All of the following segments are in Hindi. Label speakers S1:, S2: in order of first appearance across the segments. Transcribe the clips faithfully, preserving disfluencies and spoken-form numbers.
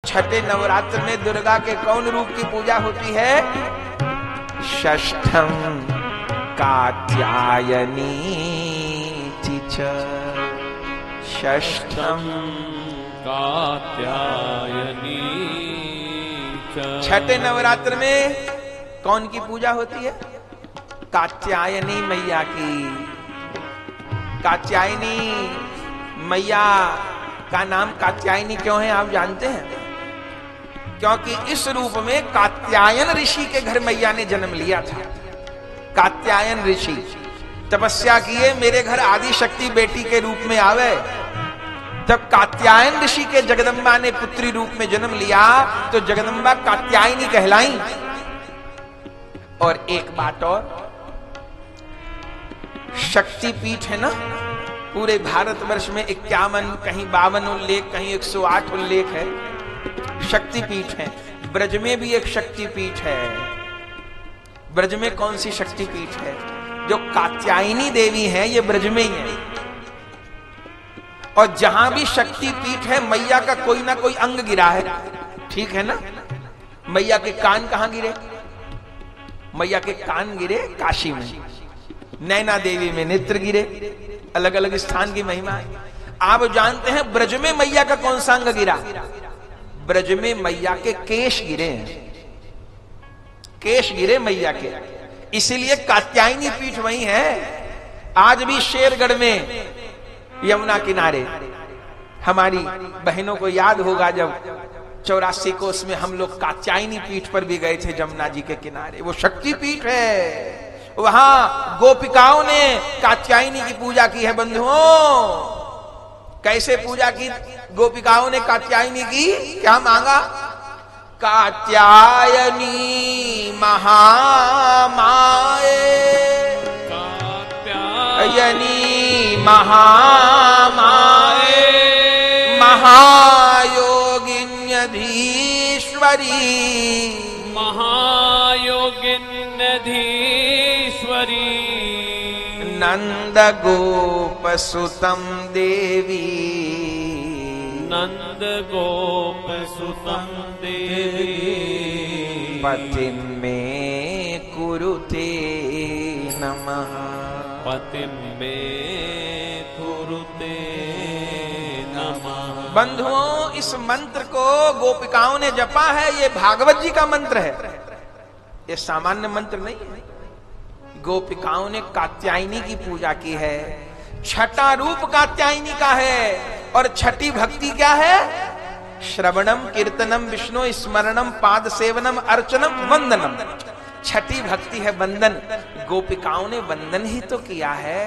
S1: छठे नवरात्र में दुर्गा के कौन रूप की पूजा होती है? षष्ठम कात्यायनी च, षष्ठम
S2: कात्यायनी च।
S1: छठे नवरात्र में कौन की पूजा होती है? कात्यायनी मैया की। कात्यायनी मैया का नाम कात्यायनी क्यों है आप जानते हैं? क्योंकि इस रूप में कात्यायन ऋषि के घर मैया ने जन्म लिया था। कात्यायन ऋषि तपस्या किए मेरे घर आदि शक्ति बेटी के रूप में आवे, जब कात्यायन ऋषि के जगदम्बा ने पुत्री रूप में जन्म लिया तो जगदम्बा कात्यायनी कहलाई। और एक बात और, शक्ति पीठ है ना पूरे भारतवर्ष में, इक्यावन कहीं बावन उल्लेख कहीं एक सौ आठ उल्लेख है, शक्ति पीठ है। ब्रज में भी एक शक्ति पीठ है। ब्रज में कौन सी शक्ति पीठ है? जो कात्यायनी देवी है ये ब्रज में ही है। और जहां भी शक्ति पीठ है मैया का कोई ना कोई अंग गिरा है, ठीक है ना? मैया के कान कहां गिरे? मैया के कान गिरे काशी में, नैना देवी में नेत्र गिरे, अलग अलग स्थान की महिमा है। आप जानते हैं ब्रज में मैया का कौन सा अंग गिरा? ब्रज में मैया के केश गिरे हैं, केश गिरे मैया के, इसीलिए कात्यायनी पीठ वही है। आज भी शेरगढ़ में यमुना किनारे, हमारी बहनों को याद होगा जब चौरासी को उसमें हम लोग कात्यायनी पीठ पर भी गए थे, जमुना जी के किनारे, वो शक्ति पीठ है। वहां गोपिकाओं ने कात्यायनी की पूजा की है बंधुओं। कैसे पूजा की गोपिकाओं ने कात्यायनी की? क्या मांगा? कात्यायनी महामाए, कात्यायनी महामाए, महायोगिन्यधीश्वरी,
S2: महायोगिन्यधीश्वरी,
S1: नंद गोप सुतम देवी,
S2: नंद गोप सुतम देवी,
S1: पतिं मे कुरुते नमः,
S2: पतिं मे कुरुते नमः।
S1: बंधुओं, इस मंत्र को गोपिकाओं ने जपा है, ये भागवत जी का मंत्र है, ये सामान्य मंत्र नहीं है। गोपिकाओं ने कात्यायनी की पूजा की है। छठा रूप कात्यायनी का है। और छठी भक्ति क्या है? श्रवणम कीर्तनम विष्णु स्मरणम पाद सेवनम अर्चनम वंदनम। छठी भक्ति है वंदन। गोपिकाओं ने वंदन ही तो किया है।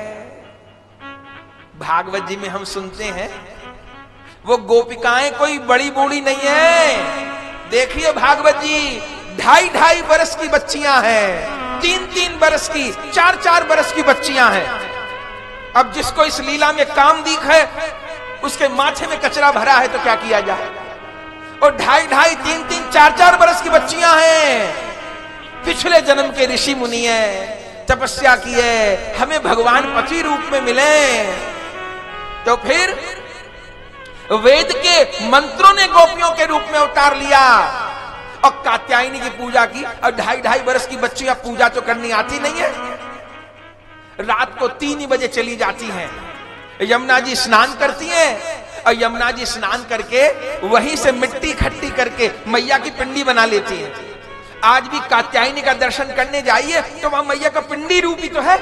S1: भागवत जी में हम सुनते हैं वो गोपिकाएं कोई बड़ी बूढ़ी नहीं है। देखिए भागवत जी, ढाई ढाई बरस की बच्चियां हैं, तीन तीन बरस की, चार चार बरस की बच्चियां हैं। अब जिसको इस लीला में काम दीख है, उसके माथे में कचरा भरा है तो क्या किया जाए। और ढाई ढाई तीन तीन चार चार बरस की बच्चियां हैं, पिछले जन्म के ऋषि मुनि हैं, तपस्या की है, हमें भगवान पति रूप में मिले। तो फिर वेद के मंत्रों ने गोपियों के रूप में उतार लिया और कात्यायनी की पूजा की। और ढाई ढाई बरस की बच्चियां पूजा तो करनी आती नहीं है। रात को तीन ही बजे चली जाती हैं, यमुना जी स्नान करती हैं और यमुना जी स्नान करके वहीं से मिट्टी इकट्ठी करके मैया की पिंडी बना लेती हैं। आज भी कात्यायनी का दर्शन करने जाइए तो वहां मैया का पिंडी रूप ही तो है।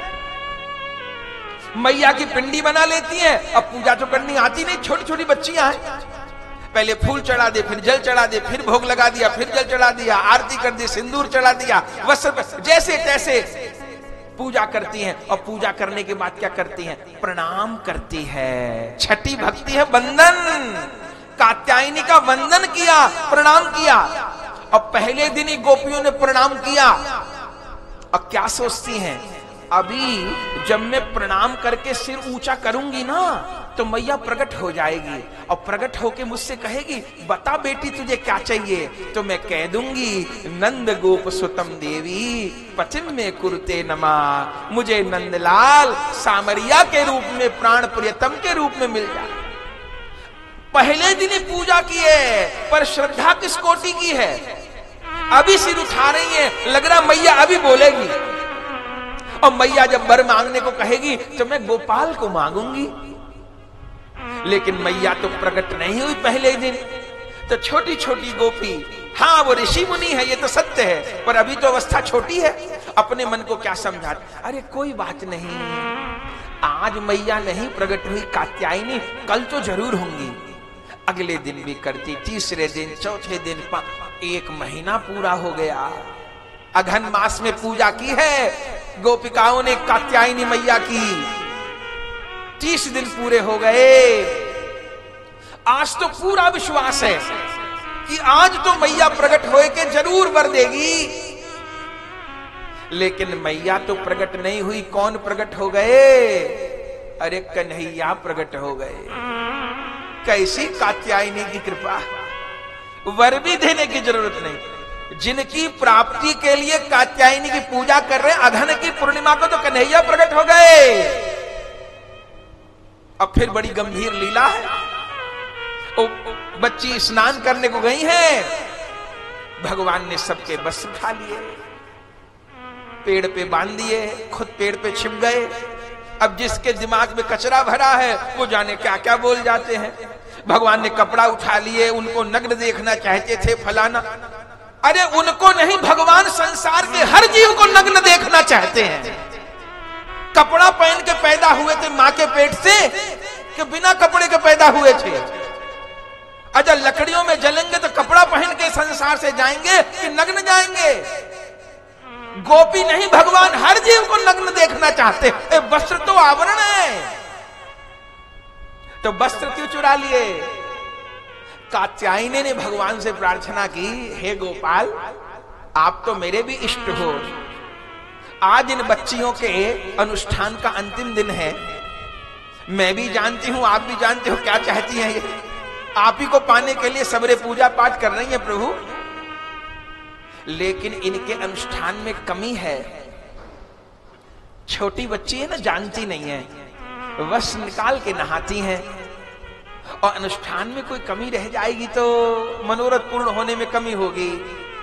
S1: मैया की पिंडी बना लेती हैं। अब पूजा तो करनी आती नहीं, छोटी छोटी बच्चियां हैं। पहले फूल चढ़ा दे, फिर जल चढ़ा दे, फिर भोग लगा दिया, फिर जल चढ़ा दिया, आरती कर दी, सिंदूर चढ़ा दिया, वस्त्र, जैसे तैसे पूजा करती हैं। और पूजा करने के बाद क्या करती हैं? प्रणाम करती है। छठी भक्ति है वंदन। कात्यायनी का वंदन किया, प्रणाम किया। और पहले दिन ही गोपियों ने प्रणाम किया। अब क्या सोचती हैं? अभी जब मैं प्रणाम करके सिर ऊंचा करूंगी ना तो मैया प्रकट हो जाएगी और प्रकट होके मुझसे कहेगी, बता बेटी तुझे क्या चाहिए। तो मैं कह दूंगी, नंद गोप सुतम देवी पतिम में कुरुते नमा। मुझे नंदलाल सामरिया के रूप में, प्राण प्रियतम के रूप में मिल जाए। पहले दिन ही पूजा की है, पर श्रद्धा किस कोटि की है? अभी सिर उठा रही है, लग रहा मैया अभी बोलेगी। और मैया जब वर मांगने को कहेगी तो मैं गोपाल को मांगूंगी। लेकिन मैया तो प्रकट नहीं हुई पहले दिन। तो छोटी छोटी गोपी, हाँ वो ऋषि मुनि है, ये तो सत्य है, पर अभी तो अवस्था छोटी है। अपने मन को क्या समझा, अरे कोई बात नहीं, आज मैया नहीं प्रकट हुई कात्यायनी, कल तो जरूर होंगी। अगले दिन भी करती, तीसरे दिन, चौथे दिन, एक महीना पूरा हो गया। अघन मास में पूजा की है गोपिकाओं ने कात्यायनी मैया की। तीस दिन पूरे हो गए। आज तो पूरा विश्वास है कि आज तो मैया प्रकट होए के जरूर वर देगी। लेकिन मैया तो प्रकट नहीं हुई। कौन प्रकट हो गए? अरे कन्हैया प्रकट हो गए। कैसी कात्यायनी की कृपा! वर भी देने की जरूरत नहीं। जिनकी प्राप्ति के लिए कात्यायनी की पूजा कर रहे हैं, अघन की पूर्णिमा को तो कन्हैया प्रकट हो गए। अब फिर बड़ी गंभीर लीला है। ओ, बच्ची स्नान करने को गई है, भगवान ने सबके बस उठा लिए, पेड़ पे बांध दिए, खुद पेड़ पे छिप गए। अब जिसके दिमाग में कचरा भरा है वो जाने क्या क्या बोल जाते हैं। भगवान ने कपड़ा उठा लिए, उनको नग्न देखना चाहते थे, फलाना। अरे उनको नहीं, भगवान संसार के हर जीव को नग्न देखना चाहते हैं। कपड़ा पहन के पैदा हुए थे मां के पेट से कि बिना कपड़े के पैदा हुए थे? अगर लकड़ियों में जलेंगे तो कपड़ा पहन के संसार से जाएंगे कि नग्न जाएंगे? गोपी नहीं, भगवान हर जीव को नग्न देखना चाहते। ए, वस्त्र तो आवरण है, तो वस्त्र क्यों चुरा लिए? कात्यायनी ने भगवान से प्रार्थना की, हे गोपाल, आप तो मेरे भी इष्ट हो। आज इन बच्चियों के अनुष्ठान का अंतिम दिन है। मैं भी जानती हूं, आप भी जानते हो क्या चाहती हैं ये। आप ही को पाने के लिए सबरे पूजा पाठ कर रही हैं प्रभु। लेकिन इनके अनुष्ठान में कमी है। छोटी बच्ची है ना, जानती नहीं है, वस्त्र निकाल के नहाती हैं, और अनुष्ठान में कोई कमी रह जाएगी तो मनोरथ पूर्ण होने में कमी होगी।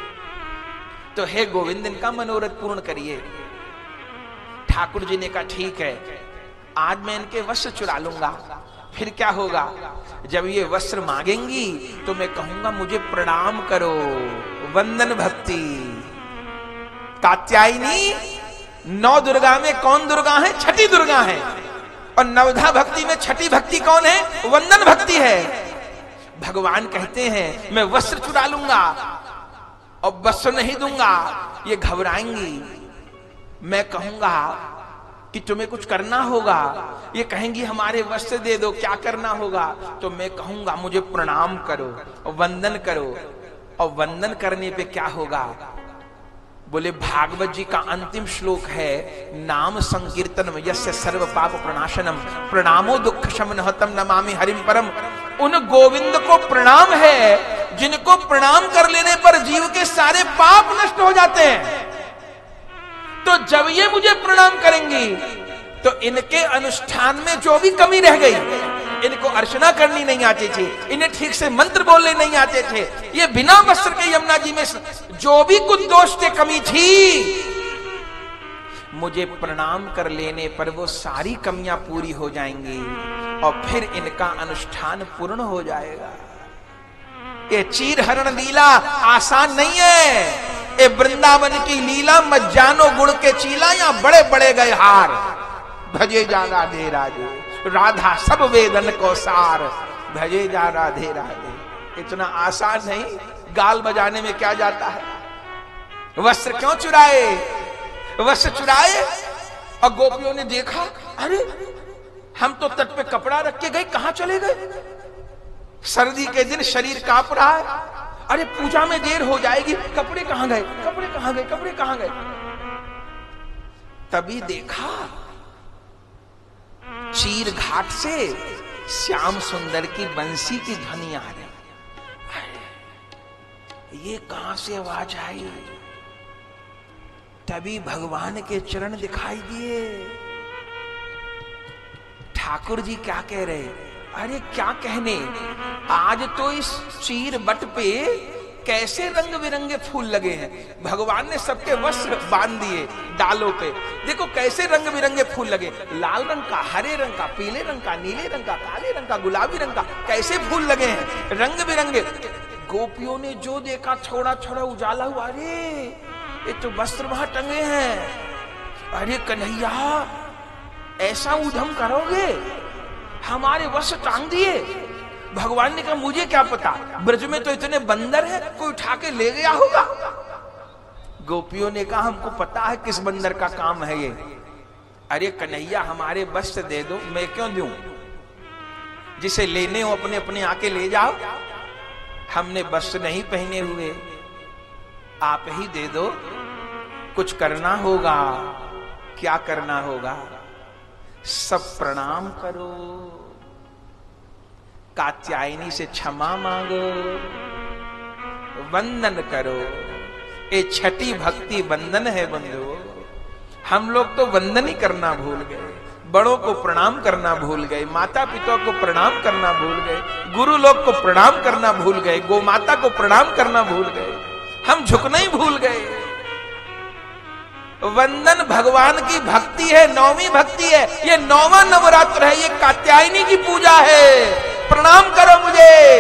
S1: तो हे गोविंद, इनका मनोरथ पूर्ण करिए। ठाकुर जी ने कहा ठीक है, आज मैं इनके वस्त्र चुरा लूंगा। फिर क्या होगा? जब ये वस्त्र मांगेंगी तो मैं कहूंगा मुझे प्रणाम करो, वंदन भक्ति। कात्यायनी नौ दुर्गा में कौन दुर्गा है? छठी दुर्गा है। और नवधा भक्ति में छठी भक्ति कौन है? वंदन भक्ति है। भगवान कहते हैं मैं वस्त्र चुरा लूंगा और वस्त्र नहीं दूंगा, ये घबराएंगी। मैं कहूंगा कि तुम्हें कुछ करना होगा, ये कहेंगी हमारे वस्त्र दे दो, क्या करना होगा? तो मैं कहूंगा मुझे प्रणाम करो और वंदन करो। और वंदन करने पे क्या होगा? बोले भागवत जी का अंतिम श्लोक है, नाम संकीर्तनम यस्य सर्व पाप प्रणाशनम प्रणामो दुख शमनः तम नमामि हरिम परम। उन गोविंद को प्रणाम है जिनको प्रणाम कर लेने पर जीव के सारे पाप नष्ट हो जाते हैं। तो जब ये मुझे प्रणाम करेंगी तो इनके अनुष्ठान में जो भी कमी रह गई, इनको अर्चना करनी नहीं आती थी, इन्हें ठीक से मंत्र बोलने नहीं आते थे, ये बिना वस्त्र के यमुना जी में जो भी कुछ दोष थे, कमी थी, मुझे प्रणाम कर लेने पर वो सारी कमियां पूरी हो जाएंगी और फिर इनका अनुष्ठान पूर्ण हो जाएगा। ये चीर हरण लीला आसान नहीं है। ये वृंदावन की लीला मत जानो गुण के चीला, या बड़े बड़े गए हार, भजे जा राधे राधे, राधा सब वेदन को सार, भजे जा राधे राधे। इतना आसान नहीं, गाल बजाने में क्या जाता है? वस्त्र क्यों चुराए? वस्त्र चुराए और गोपियों ने देखा, अरे हम तो तट पे कपड़ा रख के गए, कहां चले गए? सर्दी के दिन शरीर कांप रहा है, अरे पूजा में देर हो जाएगी, कपड़े कहां गए? कपड़े कहां गए? कपड़े कहां गए? तभी देखा चीर घाट से श्याम सुंदर की बंसी की ध्वनि आ रही। ये कहां से आवाज आई? तभी भगवान के चरण दिखाई दिए। ठाकुर जी क्या कह रहे? अरे क्या कहने, आज तो इस चीर बट पे कैसे रंग बिरंगे फूल लगे हैं। भगवान ने सबके वस्त्र बांध दिए डालों पे, देखो कैसे रंग बिरंगे फूल लगे, लाल रंग का, हरे रंग का, पीले रंग का, नीले रंग का, काले रंग का, गुलाबी रंग का, कैसे फूल लगे हैं रंग बिरंगे। गोपियों ने जो देखा थोड़ा थोड़ा उजाला हुआ, अरे ये तो वस्त्र वहां टंगे हैं। अरे कन्हैया ऐसा उधम करोगे, हमारे वस्त्र टांग दिए। भगवान ने कहा मुझे क्या पता, ब्रज में तो इतने बंदर हैं, कोई उठा के ले गया होगा। गोपियों ने कहा हमको पता है किस बंदर का काम है ये। अरे कन्हैया हमारे वस्त्र दे दो। मैं क्यों दूं, जिसे लेने हो अपने अपने आके ले जाओ, हमने वस्त्र नहीं पहने हुए, आप ही दे दो। कुछ करना होगा, क्या करना होगा, सब प्रणाम करो, कात्यायनी से क्षमा मांगो, वंदन करो। ये छठी भक्ति वंदन है बंधु। हम लोग तो वंदन ही करना भूल गए, बड़ों को प्रणाम करना भूल गए, माता पिता को प्रणाम करना भूल गए, गुरु लोग को प्रणाम करना भूल गए, गौ माता को प्रणाम करना भूल गए, हम झुकना ही भूल गए। वंदन भगवान की भक्ति है, नौवीं भक्ति है, ये नौवां नवरात्र है, ये कात्यायनी की पूजा है। प्रणाम करो मुझे।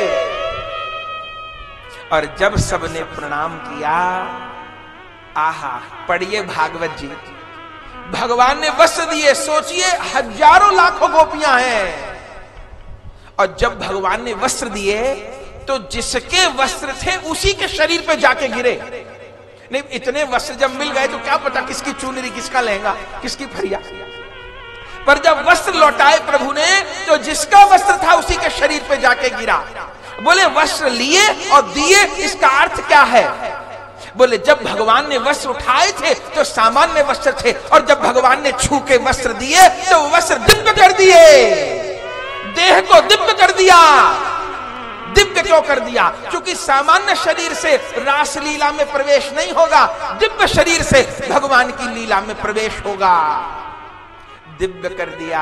S1: और जब सबने प्रणाम किया, आहा, पढ़िए भागवत जी, भगवान ने वस्त्र दिए। सोचिए हजारों लाखों गोपियां हैं, और जब भगवान ने वस्त्र दिए तो जिसके वस्त्र थे उसी के शरीर पे जाके गिरे। नहीं, इतने वस्त्र जब मिल गए तो क्या पता किसकी चुनरी, किसका लहंगा, किसकी फरिया। पर जब वस्त्र लौटाए प्रभु ने तो जिसका वस्त्र था उसी के शरीर पे जाके गिरा। बोले वस्त्र लिए और दिए, इसका अर्थ क्या है? बोले जब भगवान ने वस्त्र उठाए थे तो सामान्य वस्त्र थे, और जब भगवान ने छू के वस्त्र दिए तो वस्त्र दिव्य कर दिए, देह को दिव्य कर दिया। दिव्य क्यों कर दिया? क्योंकि सामान्य शरीर से रास लीला में प्रवेश नहीं होगा, दिव्य शरीर से भगवान की लीला में प्रवेश होगा। दिव्य कर दिया।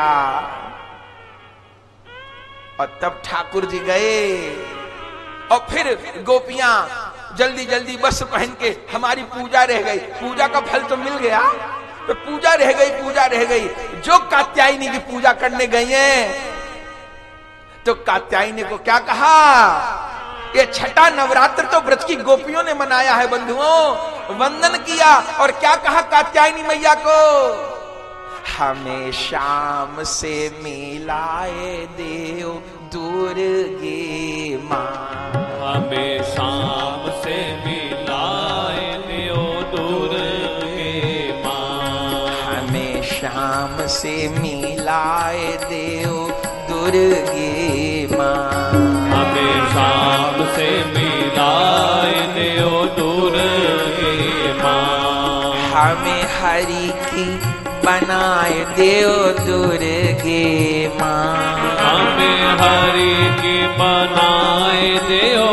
S1: और तब ठाकुर जी गए, और फिर गोपियां जल्दी जल्दी वस्त्र पहन के, हमारी पूजा रह गई, पूजा का फल तो मिल गया, तो पूजा रह गई, पूजा रह गई। जो कात्यायनी की पूजा करने गई हैं, तो कात्यायनी को क्या कहा? ये छठा नवरात्र तो व्रत की गोपियों ने मनाया है बंधुओं। वंदन किया और क्या कहा कात्यायनी मैया को? हमें शाम से मिलाए देव दुर्गे माँ,
S2: हमें शाम से मिलाए देव दुर्गे माँ,
S1: हमें शाम से मिलाए देव दुर्गे माँ,
S2: हमें शाम से मिलाए देव दुर्गे माँ,
S1: हमें हरि की बनाए देव दुर्गे माँ,
S2: हमें हरि की बनाए देव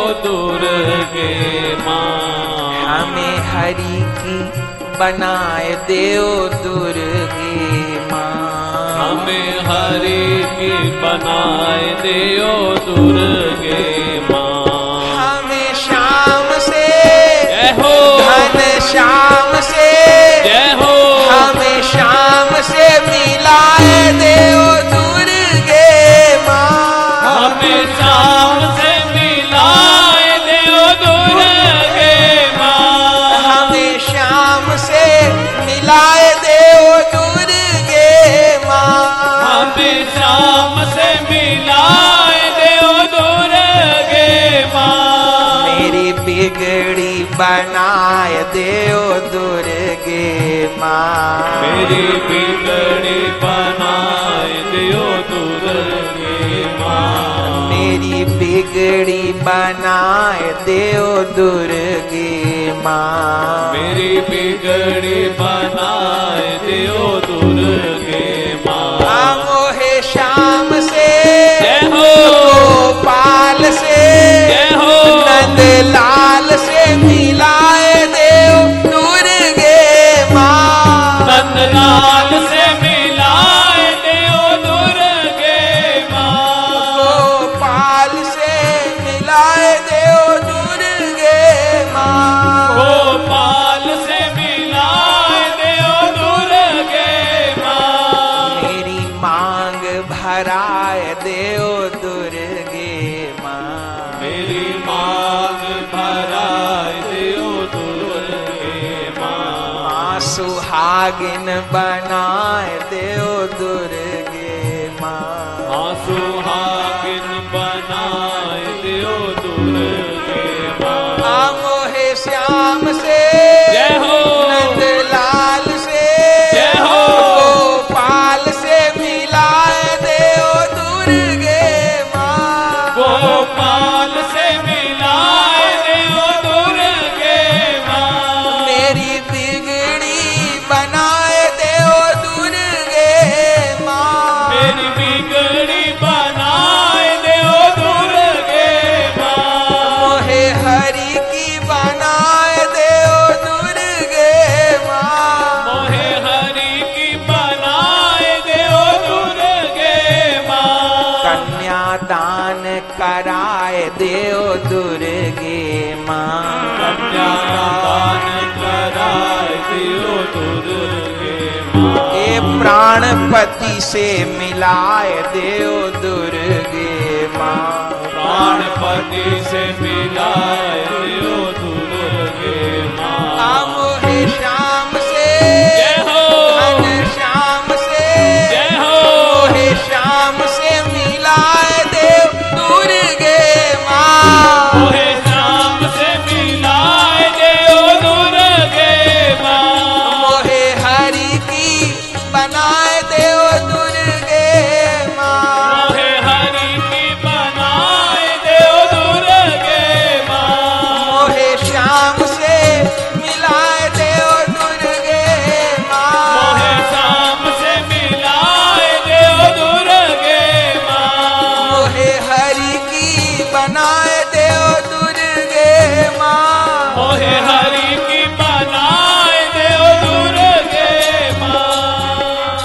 S2: दुर्गे माँ,
S1: हमें हरि की बनाए देव दुर्गे माँ,
S2: हमें हरि की बनाए देव दुर्गे माँ,
S1: हमें शाम से
S2: जय हो,
S1: घन श्याम से
S2: जय हो,
S1: हमें शाम से मिलाए देव दुर्गे माँ,
S2: हमें शाम से मिलाए देव दुर्गे माँ,
S1: हमें शाम से मिलाए देव दुर्गे माँ,
S2: हमें शाम से मिलाए देव दुर्गे माँ,
S1: मेरी बिगड़ी बनाए देव दुर्गे माँ,
S2: मेरी बिगड़ी बनाए देव दुर्गे माँ,
S1: मेरी बिगड़ी बनाए देव दुर्गे माँ,
S2: मेरी बिगड़ी बनाए देव दुर्गे माँ,
S1: मोहे शाम से
S2: जय हो,
S1: गोपाल से
S2: जय हो,
S1: नंदलाल से मिलाए देव दुर्गे माँ,
S2: नंदलाल से मिलाए देव दुर्गे माँ,
S1: सुहागिन बनाए देओ दुर्गे माँ।
S2: हाँ सुहागिन बनाए दियो दुर्गे माँ।
S1: मोहे श्याम से
S2: जय हो,
S1: नंदलाल से
S2: जय हो,
S1: गोपाल से मिलाए देओ दुर्गे माँ।
S2: गोपाल से मिलाए दियो दुर्गे माँ।
S1: मेरी बिगड़ी बनाए देओ दुर्गे माँ।
S2: मेरी बिगड़ी बनाए दियो दुर्गे माँ।
S1: मोहे हरि की बनाए देओ दुर्गे माँ।
S2: मोहे हरि की बनाए दियो दुर्गे माँ।
S1: कन्यादान कराए देओ दुर्गे माँ।
S2: कन्यादान कराए दियो दुर्गे माँ।
S1: ए प्राणपति से मिलाए देओ दुर्गे माँ।
S2: प्राणपति से मिलाए दियो दुर्गे माँ।
S1: मोहे श्याम से
S2: जय हो,
S1: घन श्याम से
S2: जय हो,
S1: मोहे श्याम से मिलाए देव दुर्गे माँ।
S2: मोहे श्याम से मिलाए दियो दुर्गे माँ।
S1: मोहे हरि की बनाए देव दुर्गे माँ।
S2: मोहे हरि की बनाए दियो दुर्गे माँ।
S1: मोहे श्याम से मिलाए देव दुर्गे माँ।
S2: मोहे श्याम से मिलाए दियो दुर्गे माँ।
S1: मोहे हरि की बनाए देव दुर्गे माँ।
S2: मोहे हरि की बनाए दियो दुर्गे माँ।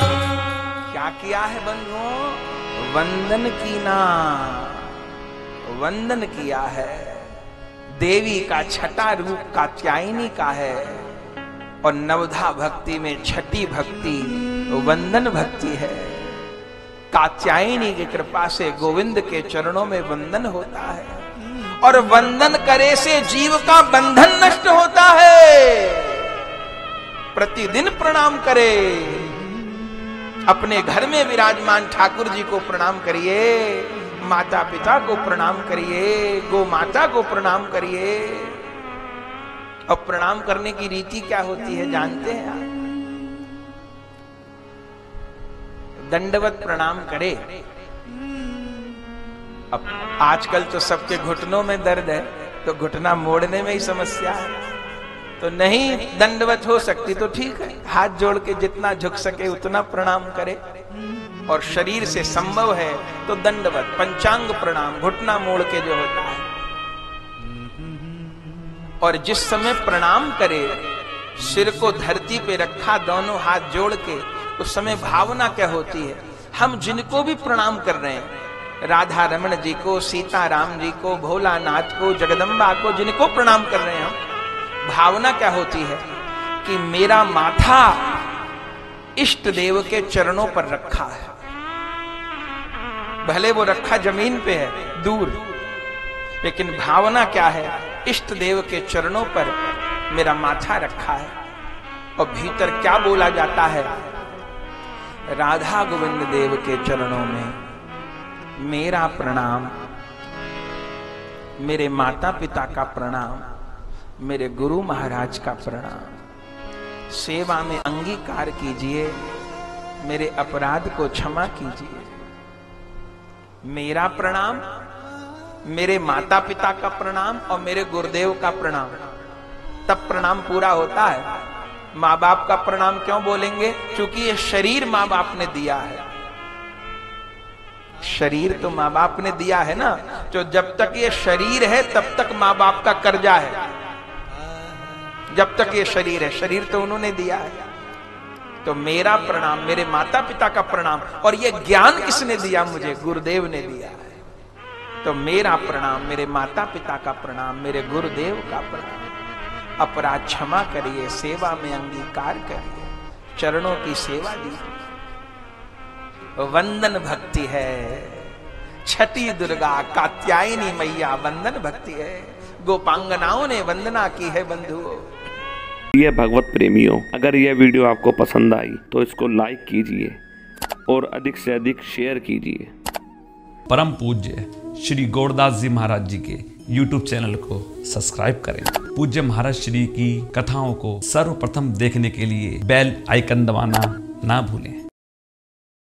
S1: क्या किया है बंधुओं? वंदन की ना वंदन किया है। देवी का छठा रूप कात्यायनी का है और नवधा भक्ति में छठी भक्ति वंदन भक्ति है। कात्यायनी की कृपा से गोविंद के चरणों में वंदन होता है और वंदन करे से जीव का बंधन नष्ट होता है। प्रतिदिन प्रणाम करे। अपने घर में विराजमान ठाकुर जी को प्रणाम करिए, माता पिता को प्रणाम करिए, गो माता को प्रणाम करिए। और प्रणाम करने की रीति क्या होती है जानते हैं आप? दंडवत प्रणाम करे। अब आजकल तो सबके घुटनों में दर्द है तो घुटना मोड़ने में ही समस्या है, तो नहीं दंडवत हो सकती तो ठीक है, हाथ जोड़ के जितना झुक सके उतना प्रणाम करे। और शरीर से संभव है तो दंडवत पंचांग प्रणाम घुटना मोड़ के जो होता है। और जिस समय प्रणाम करे सिर को धरती पे रखा दोनों हाथ जोड़ के, उस समय भावना क्या होती है? हम जिनको भी प्रणाम कर रहे हैं, राधा रमण जी को, सीता राम जी को, भोलानाथ को, जगदम्बा को, जिनको प्रणाम कर रहे हैं हम, भावना क्या होती है कि मेरा माथा इष्ट देव के चरणों पर रखा है। भले वो रखा जमीन पे है दूर, लेकिन भावना क्या है? इष्ट देव के चरणों पर मेरा माथा रखा है। और भीतर क्या बोला जाता है? राधा गोविंद देव के चरणों में मेरा प्रणाम, मेरे माता पिता का प्रणाम, मेरे गुरु महाराज का प्रणाम। सेवा में अंगीकार कीजिए, मेरे अपराध को क्षमा कीजिए। मेरा प्रणाम, मेरे माता पिता का प्रणाम और मेरे गुरुदेव का प्रणाम, तब प्रणाम पूरा होता है। माँ बाप का प्रणाम क्यों बोलेंगे? क्योंकि ये शरीर माँ बाप ने दिया है। शरीर तो माँ बाप ने दिया है ना, तो जब तक ये शरीर है तब तक माँ बाप का कर्जा है। जब तक ये शरीर है, शरीर तो उन्होंने दिया है। तो मेरा प्रणाम, मेरे माता पिता का प्रणाम। और ये ज्ञान किसने दिया मुझे? गुरुदेव ने दिया है। तो मेरा प्रणाम, मेरे माता पिता का प्रणाम, मेरे गुरुदेव का प्रणाम। अपराध क्षमा करिए, सेवा में अंगीकार करिए, चरणों की सेवा दीजिए। वंदन भक्ति है। छठी दुर्गा कात्यायनी मैया वंदन भक्ति है। गोपांगनाओं ने वंदना की है बंधुओं।
S3: प्रिय भगवत प्रेमियों, अगर यह वीडियो आपको पसंद आई तो इसको लाइक कीजिए और अधिक से अधिक शेयर कीजिए।
S4: परम पूज्य श्री गौरदास जी महाराज जी के यूट्यूब चैनल को सब्सक्राइब करें। पूज्य महाराज श्री की कथाओं को सर्वप्रथम देखने के लिए बेल आइकन दबाना ना भूलें।